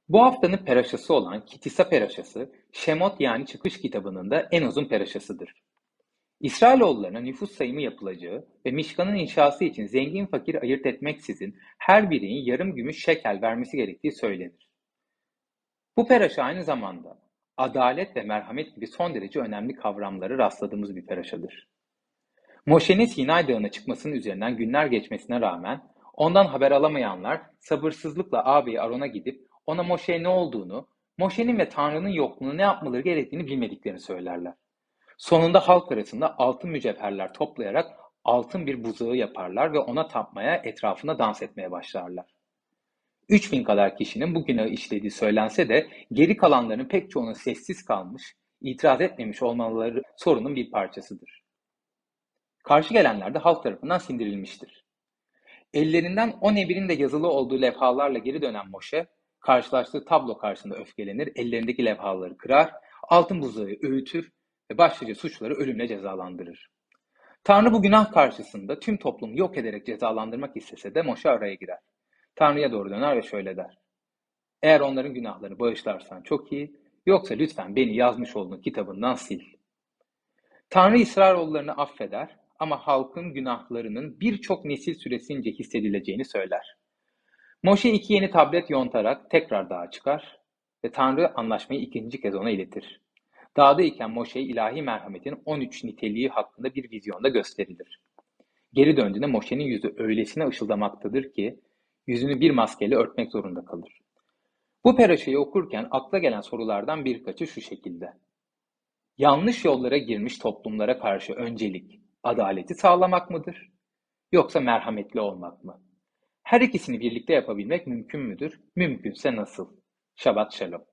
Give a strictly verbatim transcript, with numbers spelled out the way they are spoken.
Bu haftanın peraşası olan Kitisa peraşası, Şemot yani Çıkış kitabının da en uzun peraşasıdır. İsrailoğullarına nüfus sayımı yapılacağı ve Mişkan'ın inşası için zengin fakir ayırt etmeksizin her birinin yarım gümüş şekel vermesi gerektiği söylenir. Bu peraşa aynı zamanda adalet ve merhamet gibi son derece önemli kavramları rastladığımız bir peraşadır. Moşe'nin Sinay Dağı'na çıkmasının üzerinden günler geçmesine rağmen ondan haber alamayanlar sabırsızlıkla ağabeyi Aron'a gidip ona Moşe'ye ne olduğunu, Moşe'nin ve Tanrı'nın yokluğunu ne yapmaları gerektiğini bilmediklerini söylerler. Sonunda halk arasında altın mücevherler toplayarak altın bir buzağı yaparlar ve ona tapmaya, etrafına dans etmeye başlarlar. Üç bin kadar kişinin bu günahı işlediği söylense de geri kalanların pek çoğunun sessiz kalmış, itiraz etmemiş olmaları sorunun bir parçasıdır. Karşı gelenler de halk tarafından sindirilmiştir. Ellerinden on ebirin de yazılı olduğu levhalarla geri dönen Moşe, karşılaştığı tablo karşısında öfkelenir, ellerindeki levhaları kırar, altın buzağı öğütür ve başlıca suçları ölümle cezalandırır. Tanrı bu günah karşısında tüm toplumu yok ederek cezalandırmak istese de Moşe araya girer. Tanrı'ya doğru döner ve şöyle der: "Eğer onların günahlarını bağışlarsan çok iyi, yoksa lütfen beni yazmış olduğun kitabından sil." Tanrı İsrailoğullarını affeder ama halkın günahlarının birçok nesil süresince hissedileceğini söyler. Moşe iki yeni tablet yontarak tekrar dağa çıkar ve Tanrı anlaşmayı ikinci kez ona iletir. Dağda iken Moşe'ye ilahi merhametin on üç niteliği hakkında bir vizyonda gösterilir. Geri döndüğünde Moşe'nin yüzü öylesine ışıldamaktadır ki yüzünü bir maskeyle örtmek zorunda kalır. Bu peraşayı okurken akla gelen sorulardan birkaçı şu şekilde: Yanlış yollara girmiş toplumlara karşı öncelik adaleti sağlamak mıdır? Yoksa merhametli olmak mı? Her ikisini birlikte yapabilmek mümkün müdür? Mümkünse nasıl? Şabat Shalom.